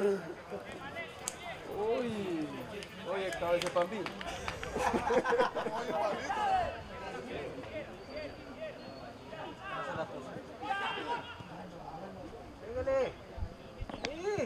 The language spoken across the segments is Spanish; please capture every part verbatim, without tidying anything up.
Uy, oye, cabeza de Pambín. Pégale. Sí.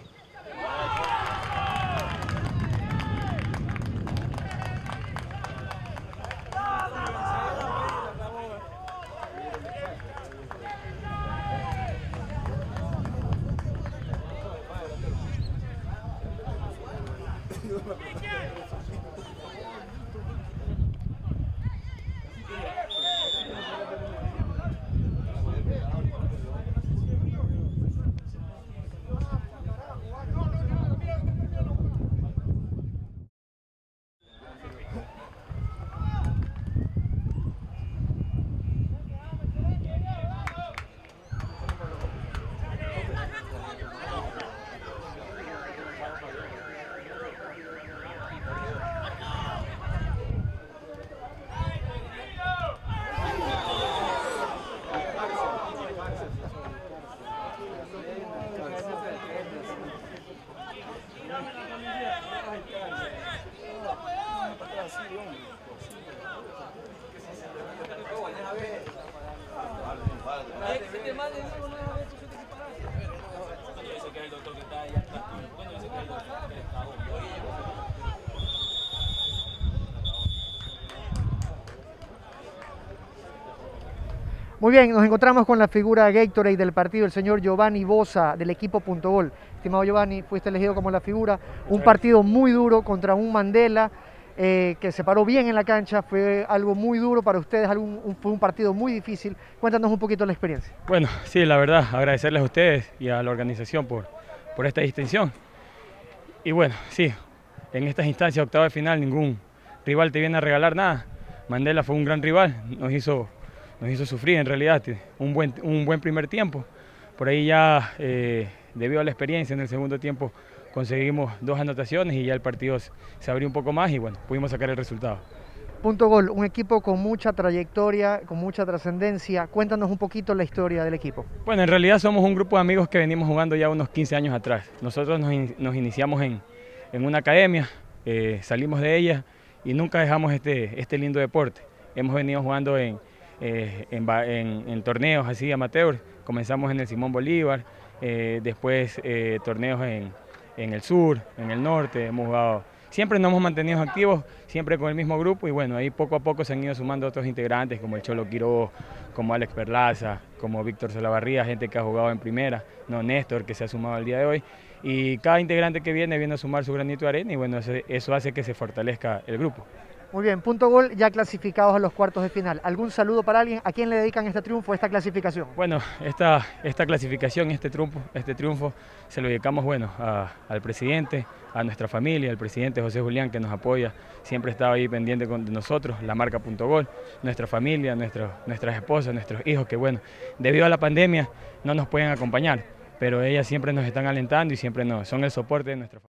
Muy bien, nos encontramos con la figura Gatorade del partido, el señor Giovanni Bosa, del equipo Punto Gol. Estimado Giovanni, fuiste elegido como la figura. Un partido muy duro contra un Mandela eh, que se paró bien en la cancha. Fue algo muy duro para ustedes, algo, un, fue un partido muy difícil. Cuéntanos un poquito la experiencia. Bueno, sí, la verdad, agradecerles a ustedes y a la organización por, por esta distinción. Y bueno, sí, en estas instancias, octava de final, ningún rival te viene a regalar nada. Mandela fue un gran rival, nos hizo... Nos hizo sufrir en realidad, un buen, un buen primer tiempo. Por ahí ya, eh, debido a la experiencia en el segundo tiempo, conseguimos dos anotaciones y ya el partido se abrió un poco más y bueno, pudimos sacar el resultado. Punto Gol, un equipo con mucha trayectoria, con mucha trascendencia. Cuéntanos un poquito la historia del equipo. Bueno, en realidad somos un grupo de amigos que venimos jugando ya unos quince años atrás. Nosotros nos, in, nos iniciamos en, en una academia, eh, salimos de ella y nunca dejamos este, este lindo deporte. Hemos venido jugando en... Eh, en, en, en torneos así amateur, comenzamos en el Simón Bolívar, eh, después eh, torneos en, en el sur, en el norte, hemos jugado, siempre nos hemos mantenido activos, siempre con el mismo grupo y bueno, ahí poco a poco se han ido sumando otros integrantes como el Cholo Quiroz, como Alex Perlaza, como Víctor Solabarría, gente que ha jugado en primera, no Néstor que se ha sumado al día de hoy y cada integrante que viene viene a sumar su granito de arena y bueno, eso, eso hace que se fortalezca el grupo. Muy bien, Punto Gol ya clasificados a los cuartos de final. ¿Algún saludo para alguien? ¿A quién le dedican este triunfo, esta clasificación? Bueno, esta, esta clasificación, este triunfo, este triunfo se lo dedicamos bueno, a, al presidente, a nuestra familia, al presidente José Julián que nos apoya, siempre estaba ahí pendiente con, de nosotros, la marca Punto Gol, nuestra familia, nuestro, nuestras esposas, nuestros hijos que bueno, debido a la pandemia no nos pueden acompañar, pero ellas siempre nos están alentando y siempre nos, son el soporte de nuestra familia.